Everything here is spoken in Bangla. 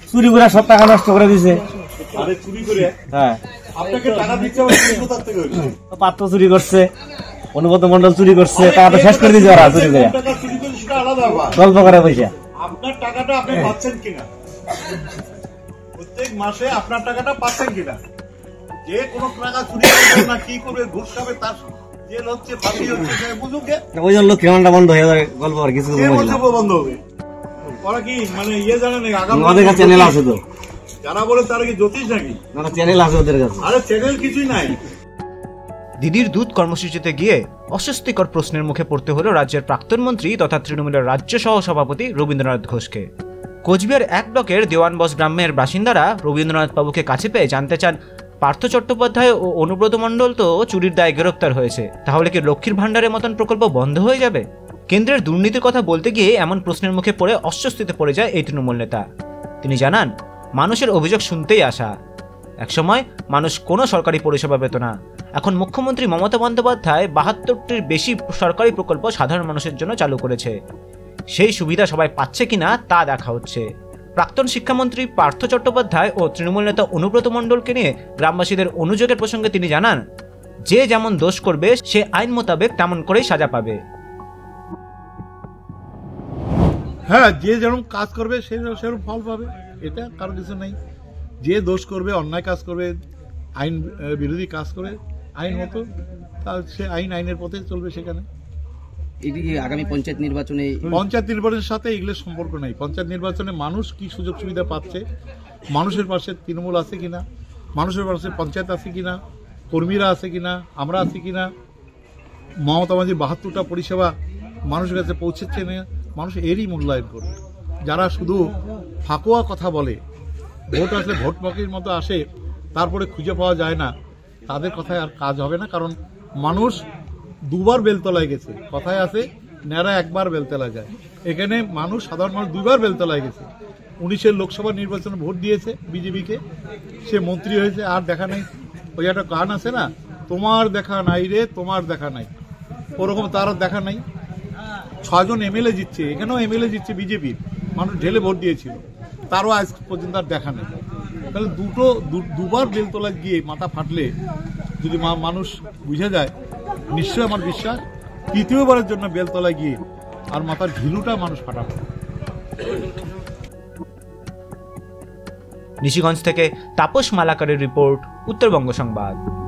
চুরি করে সব টাকা নষ্ট করে দিছে। আরে চুরি করে? হ্যাঁ, আপনাকে টাকা দিচ্ছে কোথা থেকে? পাত্র চুরি করছে, অনুব্রত মন্ডল চুরি করছে, টাকাটা শেষ করে দিয়েছে ওরা চুরি করে। টাকা চুরি করে সেটা আলাদা ব্যাপার। গল্প করে পয়সা। আপনার টাকাটা আপনি পাচ্ছেন কিনা, প্রত্যেক মাসে আপনার টাকাটা পাচ্ছেন কিনা? যে কোনো টাকা চুরি করবে না, কি করবে, ঘুষ খাবে, তার জেল হচ্ছে, ফাঁসি হচ্ছে, বুঝুক। ওই জন্য কেমনটা বন্ধ হয়ে যাবে গল্প আর কিছু বন্ধ হবে। ওরা কি মানে ইয়ে জানে নাকি? আগামী ওদের কাছে চ্যানেল আছে তো, যারা বলে তারা কি জ্যোতিষ নাকি? না, চ্যানেল আছে ওদের কাছে। আরে চ্যানেল কিছুই নাই। দিদির দুধ কর্মসূচিতে গিয়ে অস্বস্তিকর প্রশ্নের মুখে পড়তে হলো রাজ্যের প্রাক্তন মন্ত্রী তথা তৃণমূলের রাজ্য সহ সভাপতি রবীন্দ্রনাথ ঘোষকে। কোচবিহার ১ ব্লকের দেওয়ানবস গ্রামের বাসিন্দারা রবীন্দ্রনাথ বাবুকে কাছে পেয়ে জানতে চান, পার্থ চট্টোপাধ্যায় ও অনুব্রত মণ্ডল তো চুরির দায়ে গ্রেপ্তার হয়েছে, তাহলে কি লক্ষ্মীর ভাণ্ডারের মতন প্রকল্প বন্ধ হয়ে যাবে? কেন্দ্রের দুর্নীতির কথা বলতে গিয়ে এমন প্রশ্নের মুখে পড়ে অস্বস্তিতে পড়ে যায় এই তৃণমূল নেতা। তিনি জানান, মানুষের অভিযোগ শুনতেই আসা। একসময় মানুষ কোনো সরকারি পরিষেবা পেত না, এখন মুখ্যমন্ত্রী মমতা বন্দ্যোপাধ্যায় ৭২টির বেশি সরকারি প্রকল্প সাধারণ মানুষের জন্য চালু করেছে। সেই সুবিধা সবাই পাচ্ছে কিনা তা দেখা হচ্ছে। প্রাক্তন শিক্ষামন্ত্রী পার্থ চট্টোপাধ্যায় ও তৃণমূল নেতা অনুব্রত মণ্ডলকে নিয়ে গ্রামবাসীদের অনুযোগের প্রসঙ্গে তিনি জানান, যে যেমন দোষ করবে সে আইন মোতাবেক তেমন করেই সাজা পাবে। হ্যাঁ, যে যেরকম কাজ করবে সে সেরকম ফল পাবে, এটা কারো কিছু নেই। যে দোষ করবে, অন্যায় কাজ করবে, আইন বিরোধী কাজ করে আইন মতো, তার সে আইনের পথে চলবে। সেখানে এদিকে আগামী পঞ্চায়েত নির্বাচনের সাথে এগুলোর সম্পর্ক নেই। পঞ্চায়েত নির্বাচনে মানুষ কি সুযোগ সুবিধা পাচ্ছে, মানুষের পাশে তৃণমূল আছে কিনা, মানুষের পাশে পঞ্চায়েত আছে কিনা, কর্মীরা আছে কিনা, আমরা আছি কিনা, মমতা ব্যানার্জির ৭২টা পরিষেবা মানুষের কাছে পৌঁছেছে না, মানুষ এরই মূল্যায়ন করবে। যারা শুধু ফাঁকুয়া কথা বলে, ভোট আসলে ভোট পাখির মতো আসে, তারপরে খুঁজে পাওয়া যায় না, তাদের কথায় আর কাজ হবে না। কারণ মানুষ দুবার বেলতলায় গেছে, কথায় আছে ন্যাড়া একবার বেলতলা যায়। এখানে মানুষ, সাধারণ মানুষ 2বার বেলতলায় গেছে। 19-এর লোকসভা নির্বাচনে ভোট দিয়েছে বিজেপিকে, সে মন্ত্রী হয়েছে, আর দেখা নাই। ওই একটা গান আছে না, তোমার দেখা নাই রে, তোমার দেখা নাই, ওরকম তার দেখা নাই। 6 জন এমএলএ জিতছে, এখানেও এমএলএ জিতছে বিজেপির, মানুষ ঢেলে ভোট দিয়েছিল, তারও আজ পর্যন্ত আর দেখা নেই। তাহলে দুবার বেলতলায় গিয়ে মাথা ফাটলে যদি মানুষ বুঝে যায়, নিশ্চয়ই আমার বিশ্বাস তৃতীয়বারের জন্য বেলতলায় গিয়ে আর মাথার ঢিলুটা মানুষ ফাটাবে। নিশিগঞ্জ থেকে তাপস মালাকারের রিপোর্ট, উত্তরবঙ্গ সংবাদ।